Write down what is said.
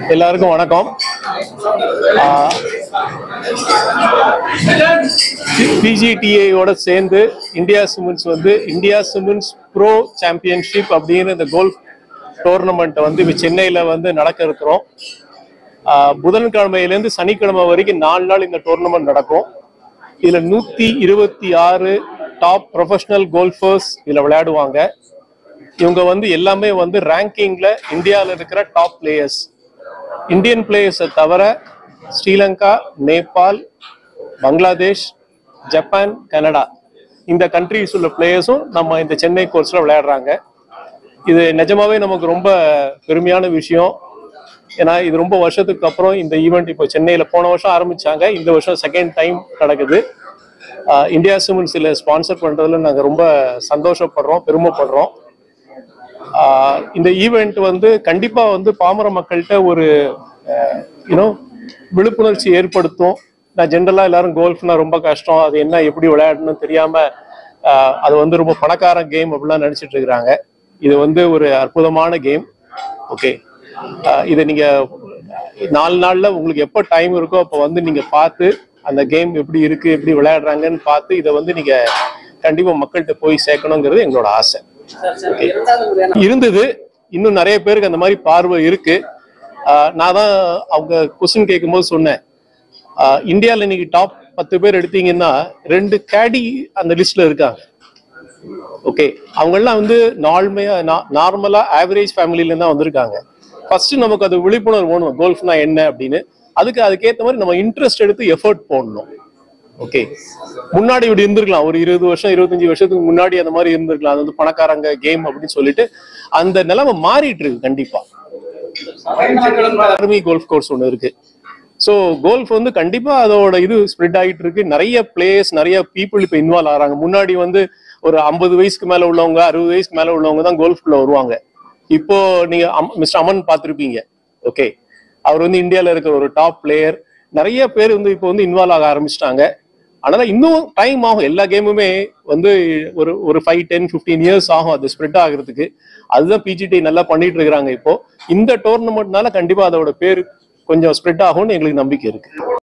எல்லாருக்கும் வணக்கம். PGTI ஓட சேர்ந்து இந்தியா சிமெண்ட்ஸ் வந்து இந்தியா சிமெண்ட்ஸ் ப்ரோ சாம்பியன்ஷிப் அப்படின்னு இந்த கோல்ஃப் டோர்னமெண்ட் வந்து சென்னையில வந்து நடக்க இருக்கிறோம். புதன்கிழமையிலேருந்து சனிக்கிழமை வரைக்கும் 4 நாள் இந்த டோர்னமெண்ட் நடக்கும். இதுல 126 டாப் ப்ரொஃபஷனல் கோல்ஃபர்ஸ் இதுல விளையாடுவாங்க. இவங்க வந்து எல்லாமே வந்து ரேங்கிங்ல இந்தியாவில் இருக்கிற டாப் பிளேயர்ஸ். இந்தியன் பிளேயர்ஸை தவிர ஸ்ரீலங்கா, நேபாள், பங்களாதேஷ், ஜப்பான், கனடா இந்த கண்ட்ரிஸ் உள்ள பிளேயர்ஸும் நம்ம இந்த சென்னை கோர்ஸ்ல விளையாடுறாங்க. இது நிஜமாவே நமக்கு ரொம்ப பெருமையான விஷயம். ஏன்னா இது ரொம்ப வருஷத்துக்கு அப்புறம் இந்த ஈவெண்ட் இப்போ சென்னையில போன வருஷம் ஆரம்பிச்சாங்க, இந்த வருஷம் செகண்ட் டைம் நடக்குது. இந்தியா சிமெண்ட்ஸ் இதில் ஸ்பான்சர் பண்றதுல நாங்கள் ரொம்ப சந்தோஷப்படுறோம், பெருமைப்படுறோம். இந்த ஈவெண்ட் வந்து கண்டிப்பா வந்து பாமர மக்கள்கிட்ட ஒரு விழிப்புணர்ச்சி ஏற்படுத்தும். நான் ஜென்ரலா எல்லாரும் கோல்ஃப்னா ரொம்ப கஷ்டம், அது என்ன எப்படி விளையாடணும்னு தெரியாம அது வந்து ரொம்ப பணக்கார கேம் அப்படிலாம் நினைச்சிட்டு இருக்கிறாங்க. இது வந்து ஒரு அற்புதமான கேம். ஓகே, இதை நீங்க 4 நாள்ல உங்களுக்கு எப்போ டைம் இருக்கோ அப்போ வந்து நீங்க பார்த்து அந்த கேம் எப்படி இருக்கு, எப்படி விளையாடுறாங்கன்னு பார்த்து இதை வந்து நீங்க கண்டிப்பா மக்கள்கிட்ட போய் சேர்க்கணுங்கிறது எங்களோட ஆசை. இருந்தது, இன்னும் நிறைய பேருக்கு அந்த மாதிரி பார்வை இருக்கு. நான் தான் அவங்க கொஸ்டின் கேட்கும் போது சொன்னேன், இந்தியாவில் இன்னைக்கு டாப் 10 பேர் எடுத்தீங்கன்னா 2 கேடி அந்த லிஸ்ட்ல இருக்காங்க. ஓகே, அவங்கெல்லாம் வந்து நார்மலா ஆவரேஜ் ஃபேமிலில தான் வந்திருக்காங்க. ஃபர்ஸ்ட் நமக்கு அது விழிப்புணர்வு வேணும், கோல்ஃப்னா என்ன அப்படின்னு. அதுக்கேற்ற மாதிரி நம்ம இன்ட்ரெஸ்ட் எடுத்து எஃபர்ட் போடணும். ஓகே, முன்னாடி இப்படி இருந்திருக்கலாம், ஒரு 20 வருஷம் 25 வருஷத்துக்கு முன்னாடி அந்த மாதிரி இருந்திருக்கலாம். அது வந்து பணக்காரங்க கேம் அப்படின்னு சொல்லிட்டு அந்த நிலைமை மாறிட்டு இருக்கு. கண்டிப்பா ஆர்மி கோல்ஃப் கோர்ஸ் ஒன்று இருக்கு. ஸோ கோல்ஃப் வந்து கண்டிப்பா அதோட இது ஸ்ப்ரெட் ஆகிட்டு இருக்கு. நிறைய பிளேயர்ஸ், நிறைய பீப்புள் இப்போ இன்வால்வ் ஆகிறாங்க. முன்னாடி வந்து ஒரு 50 வயசுக்கு மேல உள்ளவங்க, 60 வயசுக்கு மேல உள்ளவங்க தான் கோல்ஃப்குள்ள வருவாங்க. இப்போ நீங்க மிஸ்டர் அமன் பார்த்துருப்பீங்க. ஓகே, அவர் வந்து இந்தியாவில் இருக்கிற ஒரு டாப் பிளேயர். நிறைய பேர் வந்து இப்போ வந்து இன்வால்வ் ஆக ஆரம்பிச்சிட்டாங்க. அதனால இன்னும் டைம் ஆகும். எல்லா கேமுமே வந்து ஒரு 5, 10, 15 இயர்ஸ் ஆகும் அது ஸ்ப்ரெட் ஆகுறதுக்கு. அதுதான் PGTI நல்லா பண்ணிட்டு இருக்கிறாங்க. இப்போ இந்த டோர்னமெண்ட்னால கண்டிப்பா அதோட பேர் கொஞ்சம் ஸ்ப்ரெட் ஆகும்னு எங்களுக்கு நம்பிக்கை இருக்கு.